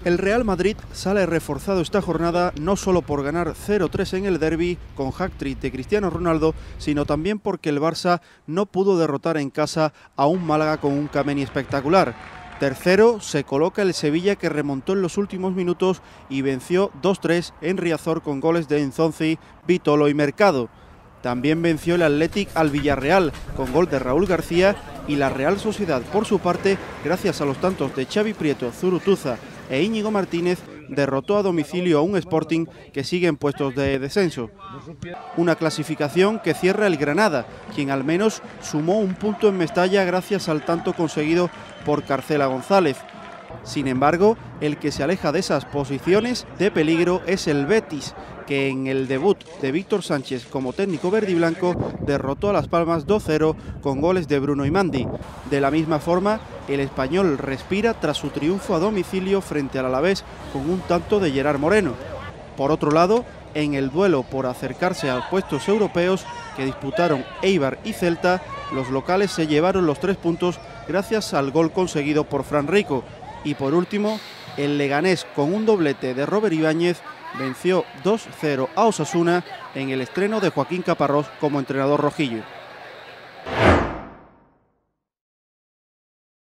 El Real Madrid sale reforzado esta jornada no solo por ganar 0-3 en el derbi con hat-trick de Cristiano Ronaldo, sino también porque el Barça no pudo derrotar en casa a un Málaga con un Kameni espectacular. Tercero se coloca el Sevilla, que remontó en los últimos minutos y venció 2-3 en Riazor con goles de Nzonzi, Vitolo y Mercado. También venció el Athletic al Villarreal con gol de Raúl García, y la Real Sociedad, por su parte, gracias a los tantos de Xavi Prieto, Zurutuza e Íñigo Martínez, derrotó a domicilio a un Sporting que sigue en puestos de descenso. Una clasificación que cierra el Granada, quien al menos sumó un punto en Mestalla gracias al tanto conseguido por Carcela González. Sin embargo, el que se aleja de esas posiciones de peligro es el Betis, que en el debut de Víctor Sánchez como técnico verdiblanco derrotó a Las Palmas 2-0 con goles de Bruno y Mandi. De la misma forma, el Español respira tras su triunfo a domicilio frente al Alavés con un tanto de Gerard Moreno. Por otro lado, en el duelo por acercarse a puestos europeos que disputaron Eibar y Celta, los locales se llevaron los 3 puntos gracias al gol conseguido por Fran Rico. Y por último, el Leganés, con un doblete de Robert Ibáñez, venció 2-0 a Osasuna en el estreno de Joaquín Caparrós como entrenador rojillo.